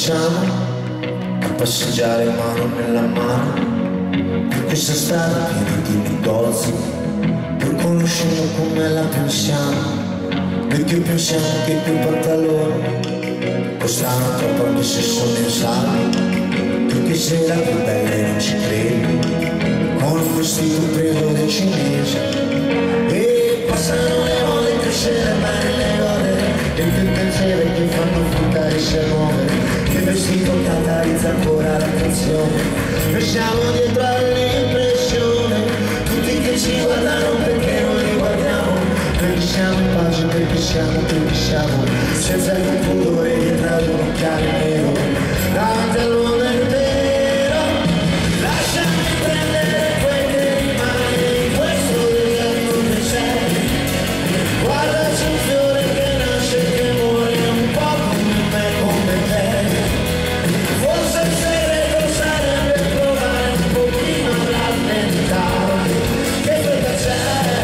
cominciamo a passeggiare mano nella mano per questa strada piena di negozi, pur conoscendo come la pensiamo, perché pensiamo che quei pantaloni costano troppo anche se sono in sala, perché sei la più bella e non ci credi, con un vestito preso dai cinesi, e passano le ore, crescere bene le ore, e più pensieri che fanno fruttare e si muovere, che vestito catalizza ancora l'attenzione, noi siamo dietro all'impressione, tutti che ci guardano perché non li guardiamo, perché siamo in pace, perché siamo senza alcun pudore dietro ad un occhiale nero, davanti al mondo intero, lasciami prendere quel che rimane in questo deserto che c'è, guardaci un fiore che nasce e che muore un po' come me, come te, forse il segreto sarebbe provare un pochino a rallentare, che fretta c'è,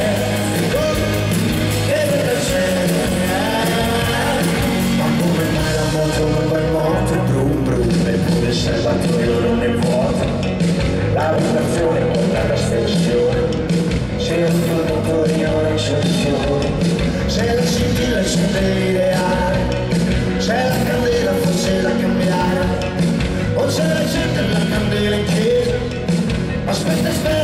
che fretta c'è, ma come mai la moto non va in morte, brum brum, eppure il serbatoio non è vuoto, la vibrazione porta all'astensione, c'è un tuo motorino all'eccezione, c'è la scintilla e c'è l'ideale, c'è la candela forse da cambiare, o c'è la gente la candela in chiesa, aspetta, aspetta.